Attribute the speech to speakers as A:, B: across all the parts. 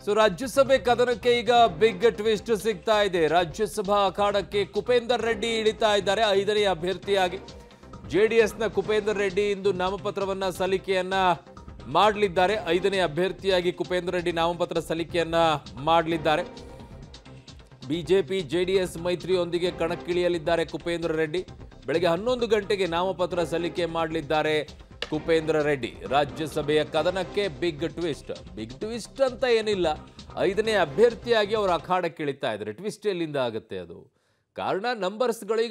A: So ರಾಜ್ಯಸಭೆ ಕದನಕ್ಕೆ ಈಗ big twist ಸಿಗ್ತಾ ಇದೆ. ರಾಜ್ಯಸಭಾ ಅಖಾಡಕ್ಕೆ ಕುಪೇಂದರ್ ರೆಡ್ಡಿ ಇಳಿತಾ ಇದ್ದಾರೆ 5ನೇ ಅಭ್ಯರ್ಥಿಯಾಗಿ. ಜೆಡಿಎಸ್ನ ಕುಪೇಂದರ್ ರೆಡ್ಡಿ ಇಂದು ನಾಮಪತ್ರವನ್ನ ಸಲ್ಲಿಕೆಯನ್ನ ಮಾಡಲಿದ್ದಾರೆ. 5ನೇ ಅಭ್ಯರ್ಥಿಯಾಗಿ ಕುಪೇಂದರ್ ರೆಡ್ಡಿ ನಾಮಪತ್ರ ಸಲ್ಲಿಕೆಯನ್ನ ಮಾಡಲಿದ್ದಾರೆ. ಬಿಜೆಪಿ ಜೆಡಿಎಸ್ ಮೈತ್ರಿಯೊಂದಿಗೆ ಕಣಕ್ಕಿಳಿಯಲಿದ್ದಾರೆ ಕುಪೇಂದ್ರ ರೆಡ್ಡಿ. ಬೆಳಗ್ಗೆ 11 ಗಂಟೆಗೆ ನಾಮಪತ್ರ ಸಲ್ಲಿಕೆ ಮಾಡಲಿದ್ದಾರೆ ಕುಪೇಂದ್ರ ರೆಡ್ಡಿ. ರಾಜ್ಯಸಭೆಯ ಕದನಕ್ಕೆ ಬಿಗ್ ಟ್ವಿಸ್ಟ್ ಅಂತ ಏನಿಲ್ಲ. 5ನೇ ಅಭ್ಯರ್ಥಿಯಾಗಿ ಅವರು ಅಖಾಡಕ್ಕೆ ಇಳಿತಾ ಇದ್ದಾರೆ. ಟ್ವಿಸ್ಟ್ ಎಲ್ಲಿಂದ ಆಗುತ್ತೆ? ಅದು ಕಾರಣ ನಂಬರ್ಸ್ಗಳೀಗ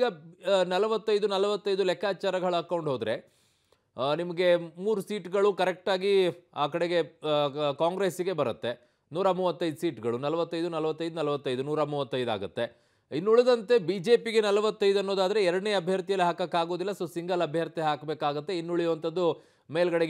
A: 45 ಲೆಕ್ಕಾಚಾರಗಳು ಹಾಕೊಂಡು ಹೋದರೆ ನಿಮಗೆ 3 ಸೀಟ್ಗಳು ಕರೆಕ್ಟಾಗಿ ಆ ಕಡೆಗೆ ಕಾಂಗ್ರೆಸ್ಸಿಗೆ ಬರುತ್ತೆ. 135 ಸೀಟ್ಗಳು 45 135 ಆಗುತ್ತೆ. ಇನ್ನುಳಿದಂತೆ ಬಿಜೆಪಿಗೆ 45 ಅನ್ನೋದಾದರೆ 2ನೇ ಅಭ್ಯರ್ಥಿಯಲ್ಲಿ ಹಾಕೋಕ್ಕಾಗೋದಿಲ್ಲ. ಸೊ ಸಿಂಗಲ್ ಅಭ್ಯರ್ಥಿ ಹಾಕಬೇಕಾಗತ್ತೆ. ಇನ್ನುಳಿಯುವಂಥದ್ದು ಮೇಲ್ಗಡೆಗೆ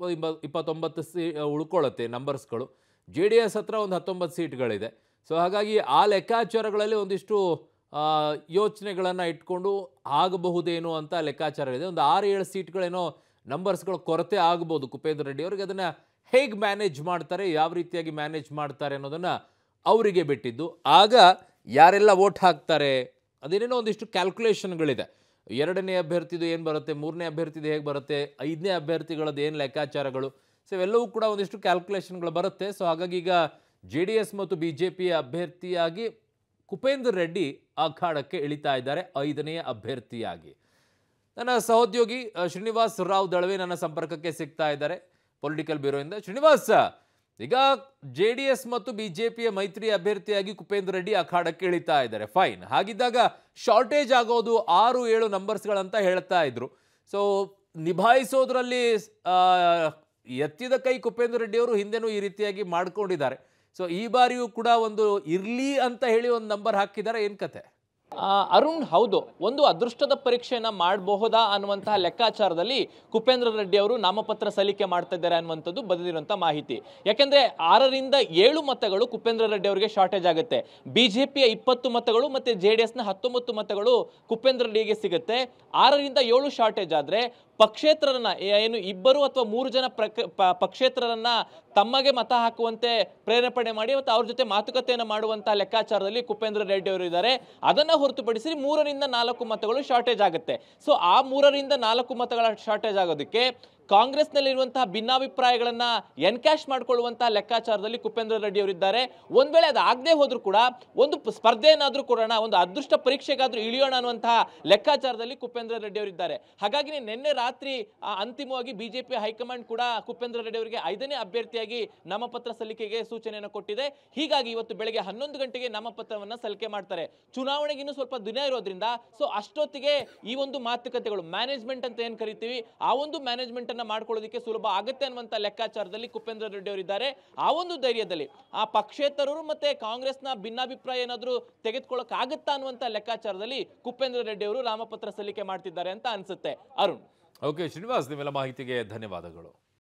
A: 29 ಉಳ್ಕೊಳ್ಳುತ್ತೆ ನಂಬರ್ಸ್ಗಳು. JDS ಹತ್ರ ಒಂದು 19 ಸೀಟ್ಗಳಿದೆ. ಸೊ ಹಾಗಾಗಿ ಆ ಲೆಕ್ಕಾಚಾರಗಳಲ್ಲಿ ಒಂದಿಷ್ಟು ಯೋಚನೆಗಳನ್ನು ಇಟ್ಕೊಂಡು ಆಗಬಹುದೇನೋ ಅಂತ ಲೆಕ್ಕಾಚಾರ ಇದೆ. ಒಂದು 6-7 ಸೀಟ್ಗಳೇನೋ ನಂಬರ್ಸ್ಗಳ ಕೊರತೆ ಆಗ್ಬೋದು ಕುಪೇಂದ್ರ ರೆಡ್ಡಿ ಅವರಿಗೆ. ಅದನ್ನು ಹೇಗೆ ಮ್ಯಾನೇಜ್ ಮಾಡ್ತಾರೆ, ಯಾವ ರೀತಿಯಾಗಿ ಮ್ಯಾನೇಜ್ ಮಾಡ್ತಾರೆ ಅನ್ನೋದನ್ನು ಅವರಿಗೆ ಬಿಟ್ಟಿದ್ದು. ಆಗ ಯಾರೆಲ್ಲ ವೋಟ್ ಹಾಕ್ತಾರೆ ಅದೇನೇನೋ ಒಂದಿಷ್ಟು ಕ್ಯಾಲ್ಕುಲೇಷನ್ಗಳಿದೆ. 2ನೇ ಅಭ್ಯರ್ಥಿದು ಏನು ಬರುತ್ತೆ, 3ನೇ ಅಭ್ಯರ್ಥಿದು ಹೇಗೆ ಬರುತ್ತೆ, 5ನೇ ಅಭ್ಯರ್ಥಿಗಳದ್ದು ಏನು ಲೆಕ್ಕಾಚಾರಗಳು, ಸೊ ಇವೆಲ್ಲವೂ ಕೂಡ ಒಂದಿಷ್ಟು ಕ್ಯಾಲ್ಕುಲೇಷನ್ಗಳು ಬರುತ್ತೆ. ಸೊ ಹಾಗಾಗಿ ಈಗ JDS ಮತ್ತು BJP ಅಭ್ಯರ್ಥಿಯಾಗಿ ಕುಪೇಂದ್ರ ರೆಡ್ಡಿ ಅಖಾಡಕ್ಕೆ ಇಳಿತಾ ಇದ್ದಾರೆ 5ನೇ ಅಭ್ಯರ್ಥಿಯಾಗಿ. ನನ್ನ ಸಹೋದ್ಯೋಗಿ ಶ್ರೀನಿವಾಸ್ ರಾವ್ ದಳವೆ ನನ್ನ ಸಂಪರ್ಕಕ್ಕೆ ಸಿಗ್ತಾ ಇದ್ದಾರೆ ಪೊಲಿಟಿಕಲ್ ಬ್ಯೂರೋಯಿಂದ. ಶ್ರೀನಿವಾಸ್, ಈಗ JDS ಮತ್ತು BJPಯ ಮೈತ್ರಿ ಅಭ್ಯರ್ಥಿಯಾಗಿ ಕುಪೇಂದ್ರ ರೆಡ್ಡಿ ಅಖಾಡಕ್ಕೆ ಇಳಿತಾ ಇದ್ದಾರೆ. ಫೈನ್. ಹಾಗಿದ್ದಾಗ ಶಾರ್ಟೇಜ್ ಆಗೋದು 6-7 ನಂಬರ್ಸ್ಗಳಂತ ಹೇಳ್ತಾ ಇದ್ರು. ಸೊ ನಿಭಾಯಿಸೋದ್ರಲ್ಲಿ ಎತ್ತಿದ ಕೈ ಕುಪೇಂದ್ರ ರೆಡ್ಡಿ ಅವರು ಹಿಂದೆನೂ ಈ ರೀತಿಯಾಗಿ ಮಾಡ್ಕೊಂಡಿದ್ದಾರೆ. ಸೊ ಈ ಬಾರಿಯೂ ಕೂಡ ಒಂದು ಇರ್ಲಿ ಅಂತ ಹೇಳಿ ಒಂದು ನಂಬರ್ ಹಾಕಿದ್ದಾರೆ. ಏನ್ ಕತೆ?
B: ಅರುಣ್, ಹೌದು, ಒಂದು ಅದೃಷ್ಟದ ಪರೀಕ್ಷೆಯನ್ನ ಮಾಡಬಹುದಾ ಅನ್ನುವಂತಹ ಲೆಕ್ಕಾಚಾರದಲ್ಲಿ ಕುಪೇಂದ್ರ ರೆಡ್ಡಿ ಅವರು ನಾಮಪತ್ರ ಸಲ್ಲಿಕೆ ಮಾಡ್ತಾ ಇದ್ದಾರೆ ಅನ್ನುವಂಥದ್ದು ಬಂದಿರುವಂತಹ ಮಾಹಿತಿ. ಯಾಕೆಂದ್ರೆ 6ರಿಂದ 7 ಮತಗಳು ಕುಪೇಂದ್ರ ರೆಡ್ಡಿ ಅವರಿಗೆ ಶಾರ್ಟೇಜ್ ಆಗುತ್ತೆ. ಬಿಜೆಪಿಯ 20 ಮತಗಳು ಮತ್ತೆ JDSನ 19 ಮತಗಳು ಕುಪೇಂದ್ರ ರೆಡ್ಡಿಗೆ ಸಿಗುತ್ತೆ. 6ರಿಂದ 7 ಶಾರ್ಟೇಜ್ ಆದ್ರೆ ಪಕ್ಷೇತರರನ್ನ ಏನು 2 ಅಥವಾ 3 ಜನ ಪಕ್ಷೇತರರನ್ನ ತಮಗೆ ಮತ ಹಾಕುವಂತೆ ಪ್ರೇರೇಪಣೆ ಮಾಡಿ ಮತ್ತು ಅವ್ರ ಜೊತೆ ಮಾತುಕತೆಯನ್ನು ಮಾಡುವಂತಹ ಲೆಕ್ಕಾಚಾರದಲ್ಲಿ ಕುಪೇಂದ್ರ ರೆಡ್ಡಿ ಅವರು ಇದ್ದಾರೆ. ಅದನ್ನ ಹೊರತುಪಡಿಸಿ 3ರಿಂದ 4 ಮತಗಳು ಶಾರ್ಟೇಜ್ ಆಗುತ್ತೆ. ಸೊ ಆ 3ರಿಂದ 4 ಮತಗಳ ಶಾರ್ಟೇಜ್ ಆಗೋದಕ್ಕೆ ಕಾಂಗ್ರೆಸ್ನಲ್ಲಿರುವಂತಹ ಭಿನ್ನಾಭಿಪ್ರಾಯಗಳನ್ನ ಎನ್ಕ್ಯಾಶ್ ಮಾಡಿಕೊಳ್ಳುವಂತಹ ಲೆಕ್ಕಾಚಾರದಲ್ಲಿ ಕುಪೇಂದ್ರ ರೆಡ್ಡಿ ಅವರಿದ್ದಾರೆ. ಒಂದ್ ವೇಳೆ ಅದಾಗದೇ ಹೋದ್ರೂ ಕೂಡ ಒಂದು ಸ್ಪರ್ಧೆಯನ್ನಾದ್ರೂ ಕೊಡೋಣ, ಒಂದು ಅದೃಷ್ಟ ಪರೀಕ್ಷೆಗಾದ್ರೂ ಇಳಿಯೋಣ ಅನ್ನುವಂತಹ ಲೆಕ್ಕಾಚಾರದಲ್ಲಿ ಕುಪೇಂದ್ರ ರೆಡ್ಡಿ ಅವರಿದ್ದಾರೆ. ಹಾಗಾಗಿ ನಿನ್ನೆ ರಾತ್ರಿ ಅಂತಿಮವಾಗಿ ಬಿಜೆಪಿ ಹೈಕಮಾಂಡ್ ಕೂಡ ಕುಪೇಂದ್ರ ರೆಡ್ಡಿ ಅವರಿಗೆ 5ನೇ ಅಭ್ಯರ್ಥಿಯಾಗಿ ನಾಮಪತ್ರ ಸಲ್ಲಿಕೆಗೆ ಸೂಚನೆಯನ್ನು ಕೊಟ್ಟಿದೆ. ಹೀಗಾಗಿ ಇವತ್ತು ಬೆಳಗ್ಗೆ 11 ಗಂಟೆಗೆ ನಾಮಪತ್ರವನ್ನ ಸಲ್ಲಿಕೆ ಮಾಡ್ತಾರೆ. ಚುನಾವಣೆಗೆ ಇನ್ನೂ ಸ್ವಲ್ಪ ದಿನ ಇರೋದ್ರಿಂದ ಸೊ ಅಷ್ಟೊತ್ತಿಗೆ ಈ ಒಂದು ಮಾತುಕತೆಗಳು ಮ್ಯಾನೇಜ್ಮೆಂಟ್ ಅಂತ ಏನ್ ಕರಿತೀವಿ ಆ ಒಂದು ಮ್ಯಾನೇಜ್ಮೆಂಟ್ ಮಾಡ್ಕೊಳ್ಳೋದಕ್ಕೆ ಸುಲಭ ಆಗುತ್ತೆ ಅನ್ನುವಂತ ಲೆಕ್ಕಾಚಾರದಲ್ಲಿ ಕುಪೇಂದ್ರ ರೆಡ್ಡಿ ಅವರಿದ್ದಾರೆ. ಆ ಒಂದು ಧೈರ್ಯದಲ್ಲಿ ಆ ಪಕ್ಷೇತರರು ಮತ್ತೆ ಕಾಂಗ್ರೆಸ್ನ ಭಿನ್ನಾಭಿಪ್ರಾಯ ಏನಾದರೂ ತೆಗೆದುಕೊಳ್ಳಕ್ ಆಗುತ್ತಾ ಅನ್ನುವಂತ ಲೆಕ್ಕಾಚಾರದಲ್ಲಿ ಕುಪೇಂದ್ರ ರೆಡ್ಡಿ ಅವರು ನಾಮಪತ್ರ ಸಲ್ಲಿಕೆ ಮಾಡ್ತಿದ್ದಾರೆ ಅಂತ ಅನ್ಸುತ್ತೆ. ಅರುಣ್.
A: ಓಕೆ ಶ್ರೀನಿವಾಸ್, ನಿಮ್ಮೆಲ್ಲ ಮಾಹಿತಿಗೆ ಧನ್ಯವಾದಗಳು.